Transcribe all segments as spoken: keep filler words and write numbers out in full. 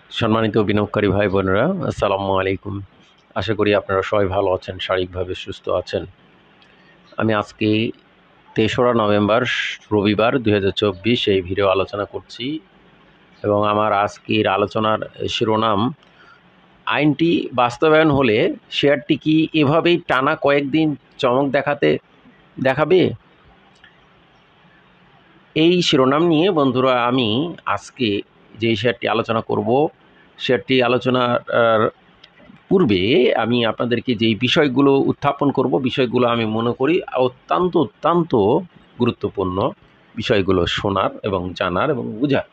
সম্মানিত বিনিয়োগকারী ভাই বোনেরা, আসসালামু আলাইকুম। আশা করি আপনারা সবাই ভালো আছেন, শারীরিকভাবে সুস্থ আছেন। আমি আজকে তেসরা নভেম্বর রবিবার দুই হাজার চব্বিশ এই ভিডিও আলোচনা করছি এবং আমার আজকের আলোচনার শিরোনাম, আইনটি বাস্তবায়ন হলে শেয়ারটি কি এভাবেই টানা কয়েকদিন চমক দেখাতে দেখাবে? এই শিরোনাম নিয়ে বন্ধুরা আমি আজকে যে শেয়ারটি আলোচনা করব, শেয়ারটি আলোচনার পূর্বে আমি আপনাদেরকে যেই বিষয়গুলো উত্থাপন করব, বিষয়গুলো আমি মনে করি অত্যন্ত অত্যন্ত গুরুত্বপূর্ণ বিষয়গুলো শোনার এবং জানার এবং বোঝার।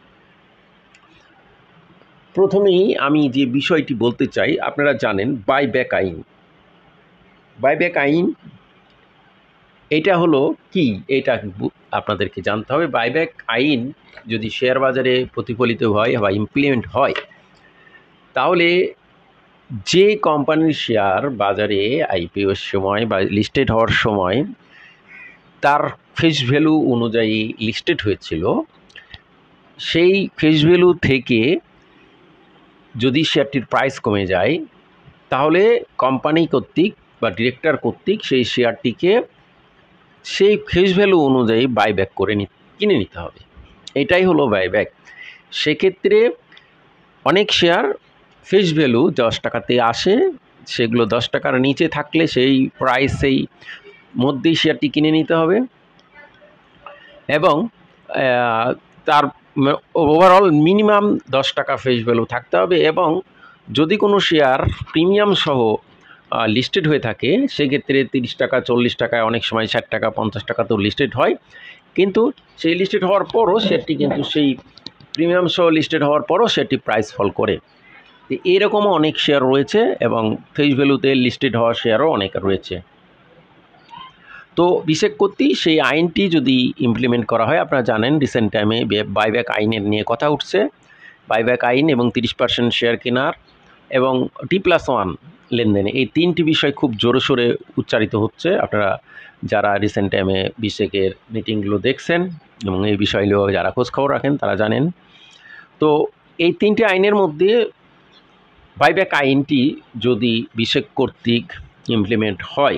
প্রথমেই আমি যে বিষয়টি বলতে চাই, আপনারা জানেন বাইব্যাক আইন। বাইব্যাক আইন এটা হলো কি, এটা আপনাদেরকে জানতে হবে। বাইব্যাক আইন যদি শেয়ার বাজারে প্রতিফলিত হয় বা ইমপ্লিমেন্ট হয়, তাহলে যে কোম্পানির শেয়ার বাজারে আইপিওর সময় বা লিস্টেড হওয়ার সময় তার ফেস ভ্যালু অনুযায়ী লিস্টেড হয়েছিল, সেই ফেস ভ্যালু থেকে যদি শেয়ারটির প্রাইস কমে যায়, তাহলে কোম্পানি কর্তৃক বা ডিরেক্টর কর্তৃক সেই শেয়ারটিকে সেই ফেস ভ্যালু অনুযায়ী বাইব্যাক করে কিনে নিতে হবে। এটাই হলো বাইব্যাক। সেক্ষেত্রে অনেক শেয়ার ফেস ভ্যালু দশ টাকাতে আসে, সেগুলো দশ টাকার নিচে থাকলে সেই প্রাইসেই মধ্যেই শেয়ারটি কিনে নিতে হবে এবং তার ওভারঅল মিনিমাম দশ টাকা ফেস ভ্যালু থাকতে হবে। এবং যদি কোনো শেয়ার প্রিমিয়াম সহ লিস্টেড হয়ে থাকে, সেক্ষেত্রে তিরিশ টাকা, চল্লিশ টাকা, অনেক সময় ষাট টাকা, পঞ্চাশ টাকাতেও লিস্টেড হয়। কিন্তু সেই লিস্টেড হওয়ার পরও শেয়ারটি কিন্তু সেই প্রিমিয়াম সহ লিস্টেড হওয়ার পরও সেটি প্রাইস ফল করে। এরকমও অনেক শেয়ার রয়েছে এবং ফেস ভ্যালুতে লিস্টেড হওয়া শেয়ারও অনেক রয়েছে। তো বিশেষ কর্তৃক সেই আইনটি যদি ইমপ্লিমেন্ট করা হয়, আপনারা জানেন রিসেন্ট টাইমে বাইব্যাক আইনের নিয়ে কথা উঠছে। বাইব্যাক আইন এবং তিরিশ পার্সেন্ট শেয়ার কেনার এবং টি প্লাস ওয়ান লেনদেনে, এই তিনটি বিষয় খুব জোরে সোরে উচ্চারিত হচ্ছে। আপনারা যারা রিসেন্ট টাইমে বিশেকের মিটিংগুলো দেখছেন এবং এই বিষয়গুলো যারা খোঁজখবর রাখেন তারা জানেন। তো এই তিনটি আইনের মধ্যে বাইব্যাক আইনটি যদি বিশেষ কর্তৃক ইমপ্লিমেন্ট হয়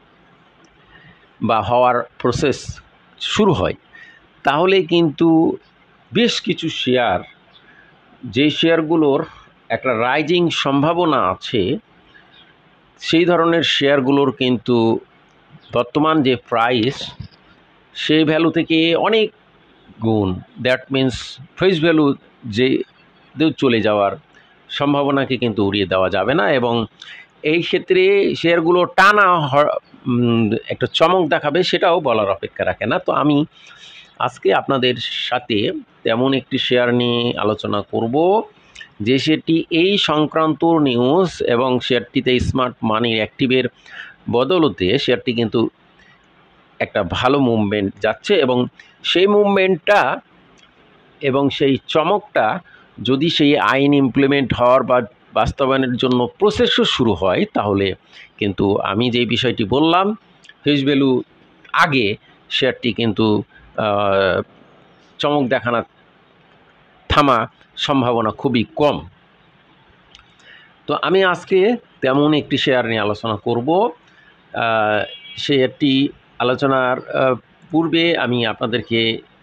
বা হওয়ার প্রসেস শুরু হয়, তাহলে কিন্তু বেশ কিছু শেয়ার, যে শেয়ারগুলোর একটা রাইজিং সম্ভাবনা আছে, সেই ধরনের শেয়ারগুলোর কিন্তু বর্তমান যে প্রাইস, সেই ভ্যালু থেকে অনেক গুণ, দ্যাট মিন্স ফেস ভ্যালু যে চলে যাওয়ার সম্ভাবনাকে কিন্তু উড়িয়ে দেওয়া যাবে না। এবং এই ক্ষেত্রে শেয়ারগুলো টানা একটা চমক দেখাবে, সেটাও বলার অপেক্ষা রাখে না। তো আমি আজকে আপনাদের সাথে তেমন একটি শেয়ার নিয়ে আলোচনা করব যে সেটি এই সংক্রান্ত নিউজ এবং শেয়ারটিতে স্মার্ট মানি অ্যাক্টিভের বদলতে শেয়ারটি কিন্তু একটা ভালো মুভমেন্ট যাচ্ছে এবং সেই মুভমেন্টটা এবং সেই চমকটা যদি সেই আইন ইমপ্লিমেন্ট হওয়ার বা বাস্তবায়নের জন্য প্রসেসও শুরু হয়, তাহলে কিন্তু আমি যে বিষয়টি বললাম ফেস ভ্যালু আগে শেয়ারটি কিন্তু চমক দেখানো থামা সম্ভাবনা খুবই কম। তো আমি আজকে তেমন একটি শেয়ার নিয়ে আলোচনা করব। শেয়ারটি আলোচনার পূর্বে আমি আপনাদেরকে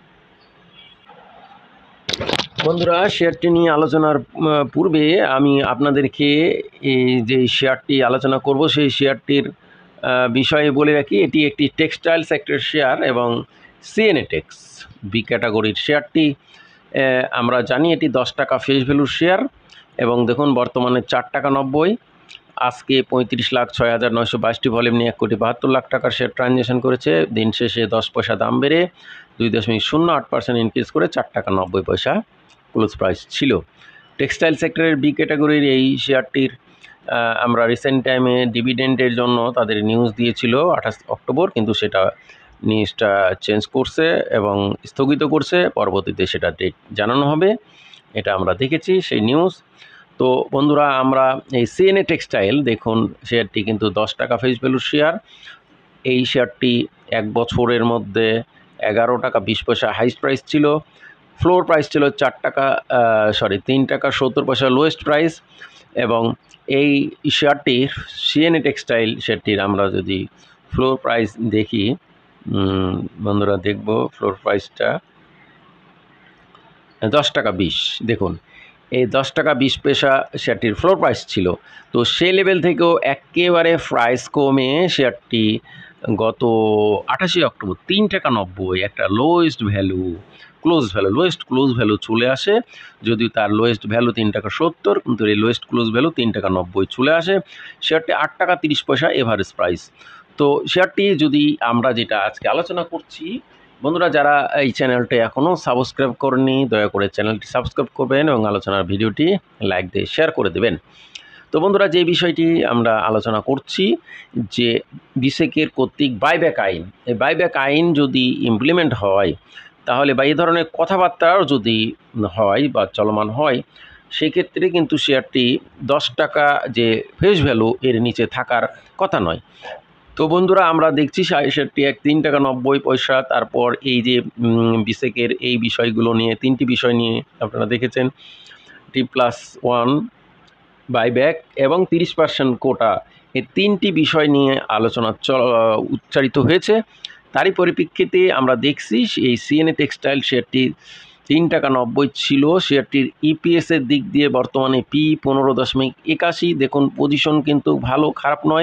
বন্ধুরা শেয়ারটি নিয়ে আলোচনার পূর্বে আমি আপনাদেরকে এই যে শেয়ারটি আলোচনা করব সেই শেয়ারটির বিষয়ে বলে রাখি, এটি একটি টেক্সটাইল সেক্টরের শেয়ার এবং সিএনএটেক্স বি ক্যাটাগরির শেয়ারটি। আমরা জানি এটি দশ টাকা ফেস ভ্যালুর শেয়ার এবং দেখুন বর্তমানে চার টাকা নব্বই। আজকে পঁয়ত্রিশ লাখ ছয় হাজার নয়শো বাইশটি ভলিউম নিয়ে এক কোটি বাহাত্তর লাখ টাকার শেয়ার ট্রানজ্যাকশন করেছে। দিন শেষে দশ পয়সা দাম বেড়ে দুই দশমিক শূন্য আট পার্সেন্ট ইনক্রিজ করে চার টাকা নব্বই পয়সা ক্লোজ প্রাইস ছিল। টেক্সটাইল সেক্টরের বি ক্যাটাগরির এই শেয়ারটির আমরা রিসেন্ট টাইমে ডিভিডেন্ডের জন্য তাদের নিউজ দিয়েছিল আঠাশ অক্টোবর, কিন্তু সেটা নিউজটা চেঞ্জ করছে এবং স্থগিত করছে, পরবর্তীতে সেটা ডেট জানানো হবে, এটা আমরা দেখেছি সেই নিউজ। তো বন্ধুরা আমরা এই সিএনএ টেক্সটাইল দেখুন শেয়ারটি কিন্তু দশ টাকা ফেস ভ্যালুর শেয়ার। এই শেয়ারটি এক বছরের মধ্যে এগারো টাকা বিশ পয়সা হাইস্ট প্রাইস ছিল, ফ্লোর প্রাইস ছিল চার টাকা সরি তিন টাকা সত্তর পয়সা লোয়েস্ট প্রাইস। এবং এই শেয়ারটির সিএনএ টেক্সটাইল শেয়ারটির আমরা যদি ফ্লোর প্রাইস দেখি, বন্ধুরা দেখব ফ্লোর প্রাইসটা দশ টাকা বিশ। দেখুন এই দশ টাকা বিশ পয়সা শেয়ারটির ফ্লোর প্রাইস ছিল। তো সে লেভেল থেকেও একেবারে প্রাইস কমে শেয়ারটি গত আঠাশে অক্টোবর তিন টাকা নব্বই একটা lowest value close value lowest close value চলে আসে। যদিও তার লোয়েস্ট ভ্যালু তিন টাকা সত্তর, কিন্তু এই লোয়েস্ট ক্লোজ ভ্যালু তিন টাকা নব্বই চলে আসে। শেয়ারটি আট টাকা তিরিশ পয়সা এভারেজ প্রাইস। তো শেয়ারটি যদি আমরা যেটা আজকে আলোচনা করছি, বন্ধুরা যারা এই চ্যানেলটি এখনও সাবস্ক্রাইব করেনি দয়া করে চ্যানেলটি সাবস্ক্রাইব করবেন এবং আলোচনার ভিডিওটি লাইক দিয়ে শেয়ার করে দেবেন। তো বন্ধুরা যে বিষয়টি আমরা আলোচনা করছি যে বিসেকের কর্তৃক বাইব্যাক আইন, এই বাইব্যাক আইন যদি ইমপ্লিমেন্ট হয় তাহলে বা এই ধরনের কথাবার্তাও যদি হয় বা চলমান হয়, সেক্ষেত্রে কিন্তু শেয়ারটি দশ টাকা যে ফেস ভ্যালু এর নিচে থাকার কথা নয়। তো বন্ধুরা আমরা দেখছি শেয়ারটি এক তিন টাকা নব্বই পয়সা। তারপর এই যে বিসেকের এই বিষয়গুলো নিয়ে তিনটি বিষয় নিয়ে আপনারা দেখেছেন, টি প্লাস ওয়ান বাইব্যাক এবং তিরিশ পার্সেন্ট কোটা, এই তিনটি বিষয় নিয়ে আলোচনা উচ্চারিত হয়েছে। তারই পরিপ্রেক্ষিতে আমরা দেখছি এই সিএনএ টেক্সটাইল শেয়ারটি তিন টাকা নব্বই ছিল। শেয়ারটির ইপিএসের দিক দিয়ে বর্তমানে পি পনেরো দশমিক একাশি। দেখুন পজিশন কিন্তু ভালো, খারাপ নয়,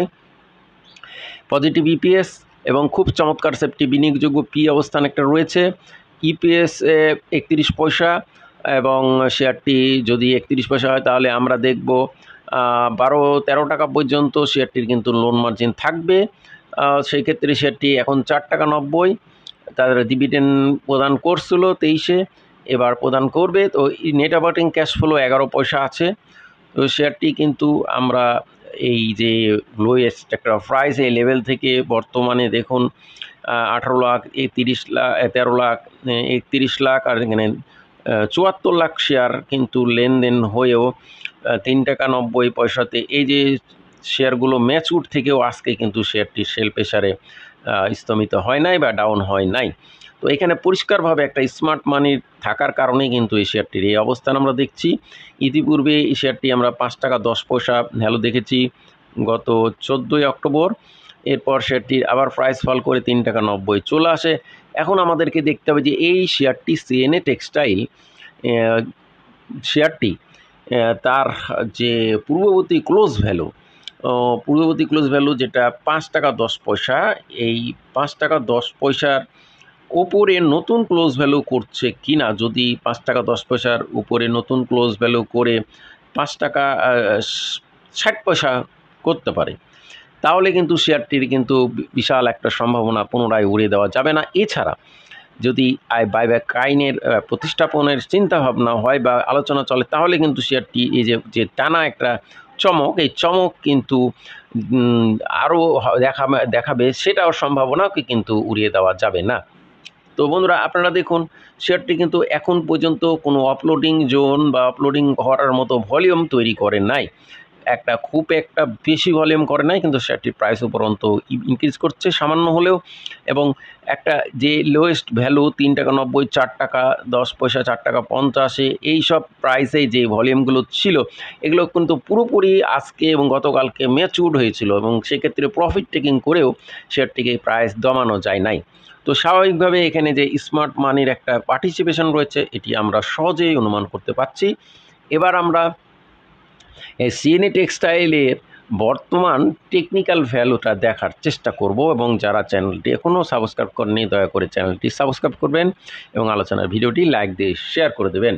পজিটিভ ইপিএস এবং খুব চমৎকার সেফটি বিনিয়োগযোগ্য পি অবস্থান একটা রয়েছে। ইপিএস একত্রিশ পয়সা এবং শেয়ারটি যদি একত্রিশ পয়সা হয় তাহলে আমরা দেখব বারো তেরো টাকা পর্যন্ত শেয়ারটির কিন্তু লোন মার্জিন থাকবে। সেই ক্ষেত্রে শেয়ারটি এখন চার টাকা নব্বই। তাদের ডিভিডেন্ড প্রদান করছিল তেইশে, এবার প্রদান করবে। তো নেট অপারেটিং ক্যাশ ফ্লো এগারো পয়সা আছে। তো শেয়ারটি কিন্তু আমরা এই যে লোয়েস্ট একটা প্রাইস এই লেভেল থেকে বর্তমানে দেখুন আঠারো লাখ এই তিরিশ লাখ তেরো লাখ একত্রিশ লাখ আর এখানে চুয়াত্তর লাখ শেয়ার কিন্তু লেনদেন হয়েও তিন টাকা নব্বই পয়সাতে এই যে শেয়ারগুলো ম্যাচুর থেকেও আজকে কিন্তু শেয়ারটি সেল প্রেসারে স্তমিত হয় নাই বা ডাউন হয় নাই। তো এখানে পরিষ্কারভাবে একটা স্মার্ট মানির থাকার কারণে কিন্তু এই শেয়ারটির এই অবস্থান আমরা দেখছি। ইতিপূর্বে এই শেয়ারটি আমরা পাঁচ টাকা দশ পয়সা ভ্যালু দেখেছি গত চোদ্দোই অক্টোবর। এরপর শেয়ারটির আবার প্রাইস ফল করে তিন টাকা নব্বই চলে আসে। এখন আমাদেরকে দেখতে হবে যে এই শেয়ারটি সিএনএ টেক্সটাইল শেয়ারটি তার যে পূর্ববর্তী ক্লোজ ভ্যালু পূর্ববর্তী ক্লোজ ভ্যালু যেটা পাঁচ টাকা দশ পয়সা, এই পাঁচ টাকা দশ পয়সার উপরে নতুন ক্লোজ ভ্যালু করছে কিনা। যদি পাঁচ টাকা দশ পয়সার উপরে নতুন ক্লোজ ভ্যালু করে পাঁচ টাকা ষাট পয়সা করতে পারে তাহলে কিন্তু শেয়ারটির কিন্তু বিশাল একটা সম্ভাবনা পুনরায় উড়িয়ে দেওয়া যাবে না। এছাড়া যদি বাইব্যাক আইনের প্রতিষ্ঠাপনের চিন্তাভাবনা হয় বা আলোচনা চলে তাহলে কিন্তু শেয়ারটি এই যে যে টানা একটা চমক, এই চমক কিন্তু আরও দেখাবে দেখাবে সেটাও সম্ভাবনাকে কিন্তু উড়িয়ে দেওয়া যাবে না। তো বন্ধুরা আপনারা দেখুন শেয়ারটি কিন্তু এখন পর্যন্ত কোনো আপলোডিং জোন বা আপলোডিং হওয়ার মতো ভলিউম তৈরি করে নাই, একটা খুব একটা বেশি ভলিউম করে নাই, কিন্তু শেয়ারটির প্রাইস উপরন্ত ইনক্রিজ করছে সামান্য হলেও। এবং একটা যে লোয়েস্ট ভ্যালু তিন টাকা নব্বই, চার টাকা দশ পয়সা, চার টাকা পঞ্চাশে এই সব প্রাইসে যে ভলিউমগুলো ছিল এগুলো কিন্তু পুরোপুরি আজকে এবং গতকালকে ম্যাচুরড হয়েছিল এবং সেক্ষেত্রে প্রফিট টেকিং করেও শেয়ারটিকে প্রাইস দমানো যায় নাই। তো স্বাভাবিকভাবে এখানে যে স্মার্ট মানির একটা পার্টিসিপেশন রয়েছে এটি আমরা সহজেই অনুমান করতে পারছি। এবার আমরা এই সিএনএ টেক্সটাইলের বর্তমান টেকনিক্যাল ভ্যালুটা দেখার চেষ্টা করব এবং যারা চ্যানেলটি এখনও সাবস্ক্রাইব করেনি দয়া করে চ্যানেলটি সাবস্ক্রাইব করবেন এবং আলোচনার ভিডিওটি লাইক দিয়ে শেয়ার করে দেবেন।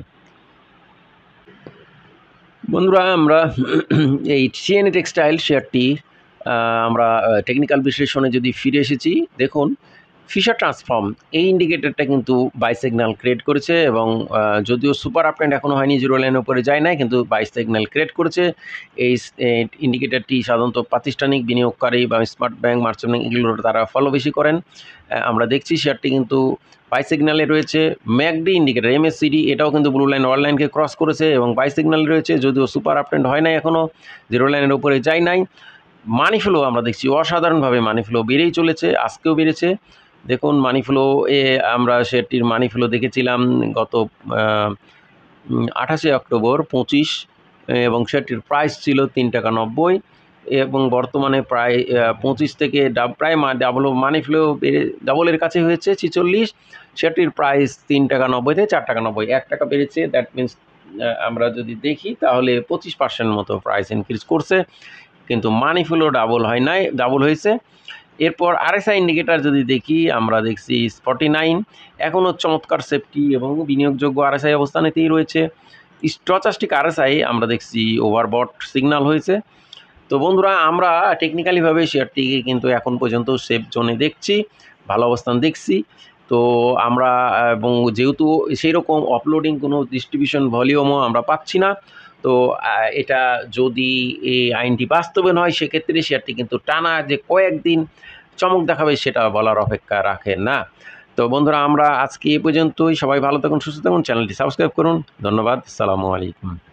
বন্ধুরা আমরা এই সিএনএ টেক্সটাইল শেয়ারটি আমরা টেকনিক্যাল বিশ্লেষণে যদি ফিরে এসেছি, দেখুন ফিশার ট্রান্সফর্ম এই ইন্ডিকেটরটা কিন্তু বাই সিগন্যাল ক্রিয়েট করেছে এবং যদিও সুপার আপট্রেন্ড এখনও হয়নি, জিরো লাইনের উপরে যায় না, কিন্তু বাই সিগন্যাল ক্রিয়েট করেছে। এই ইন্ডিকেটরটি সাধারণত প্রাতিষ্ঠানিক বিনিয়োগকারী বা স্মার্ট ব্যাংক, মার্চেন্ট ব্যাংক এগুলো তারা ফলো বেশি করেন। আমরা দেখছি শেয়ারটি কিন্তু বাই সিগন্যালে রয়েছে। ম্যাকডি ইন্ডিকেটর এমএসসিডি এটাও কিন্তু ব্লু লাইন ওয়ার লাইনকে ক্রস করেছে এবং বাই সিগন্যালে রয়েছে, যদিও সুপার আপট্রেন্ড হয় নাই, এখনও জিরো লাইনের উপরে যায় নাই। মানি ফ্লো আমরা দেখছি অসাধারণভাবে মানি ফ্লো বেড়েই চলেছে, আজকেও বেড়েছে। দেখুন মানি ফ্লো এ আমরা শেয়ারটির মানি ফ্লো দেখেছিলাম গত আঠাশে অক্টোবর পঁচিশ, এবং শেয়ারটির প্রাইস ছিল তিন টাকা নব্বই, এবং বর্তমানে প্রায় পঁচিশ থেকে প্রায় ডাবল মানি ফ্লো বেড়ে ডাবলের কাছে হয়েছে ছিচল্লিশ। শেয়ারটির প্রাইস তিন টাকা নব্বই থেকে চার টাকা নব্বই, এক টাকা বেড়েছে। দ্যাট মিনস আমরা যদি দেখি তাহলে পঁচিশ পার্সেন্ট মতো প্রাইস ইনক্রিজ করছে, কিন্তু মানি ফ্লো ডাবল হয় নাই, ডাবল হয়েছে। এরপর আরএসআই ইন্ডিকেটার যদি দেখি, আমরা দেখছি ফর্টি নাইন, এখনও চমৎকার সেফটি এবং বিনিয়োগযোগ্য আরএসআই অবস্থানেতেই রয়েছে। স্টচাস্টিক আরএসআই আমরা দেখছি ওভারবট সিগন্যাল হয়েছে। তো বন্ধুরা, আমরা টেকনিক্যালিভাবে শেয়ারটিকে কিন্তু এখন পর্যন্ত সেফ জোনে দেখছি, ভালো অবস্থান দেখছি। তো আমরা এবং যেহেতু সেই রকম অপলোডিং কোনো ডিস্ট্রিবিউশন ভলিউমও আমরা পাচ্ছি না, তো এটা যদি এই আইনটি বাস্তবায়ন হয় সেক্ষেত্রে শেয়ারটি কিন্তু টানা যে কয়েকদিন চমক দেখাবে সেটা বলার অপেক্ষা রাখে না। তো বন্ধুরা, আমরা আজকে এই পর্যন্তই। সবাই ভালো থাকুন, সুস্থ থাকুন, চ্যানেলটি সাবস্ক্রাইব করুন। ধন্যবাদ। আসসালামু আলাইকুম।